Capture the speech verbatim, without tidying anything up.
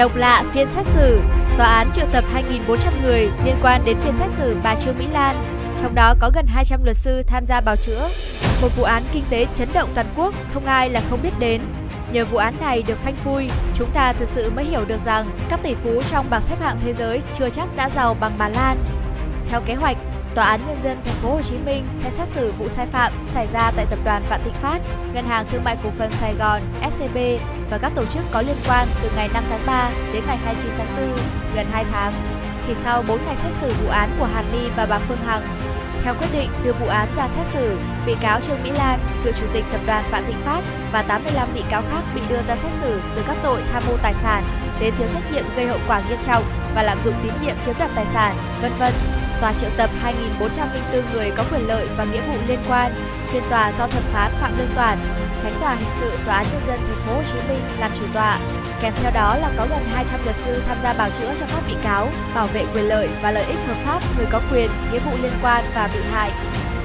Độc lạ phiên xét xử, tòa án triệu tập hai nghìn bốn trăm người liên quan đến phiên xét xử bà Trương Mỹ Lan, trong đó có gần hai trăm luật sư tham gia bào chữa. Một vụ án kinh tế chấn động toàn quốc, không ai là không biết đến. Nhờ vụ án này được phanh phui, chúng ta thực sự mới hiểu được rằng các tỷ phú trong bảng xếp hạng thế giới chưa chắc đã giàu bằng bà Lan. Theo kế hoạch, Tòa án Nhân dân Thành phố Hồ Chí Minh sẽ xét xử vụ sai phạm xảy ra tại tập đoàn Vạn Thịnh Phát, Ngân hàng Thương mại Cổ phần Sài Gòn ét xê bê và các tổ chức có liên quan từ ngày năm tháng ba đến ngày hai mươi chín tháng tư, gần hai tháng. Chỉ sau bốn ngày xét xử vụ án của Hàn Ni và bà Phương Hằng, theo quyết định đưa vụ án ra xét xử, bị cáo Trương Mỹ Lan, cựu chủ tịch tập đoàn Vạn Thịnh Phát và tám mươi lăm bị cáo khác bị đưa ra xét xử từ các tội tham mô tài sản đến thiếu trách nhiệm gây hậu quả nghiêm trọng và lạm dụng tín nhiệm chiếm đoạt tài sản, vân vân. Tòa triệu tập hai nghìn bốn trăm lẻ bốn người có quyền lợi và nghĩa vụ liên quan. Phiên tòa do thẩm phán Phạm Lương Toản, Chánh tòa hình sự Tòa án Nhân dân Thành phố Hồ Chí Minh làm chủ tọa. Kèm theo đó là có gần hai trăm luật sư tham gia bào chữa cho các bị cáo, bảo vệ quyền lợi và lợi ích hợp pháp người có quyền, nghĩa vụ liên quan và bị hại.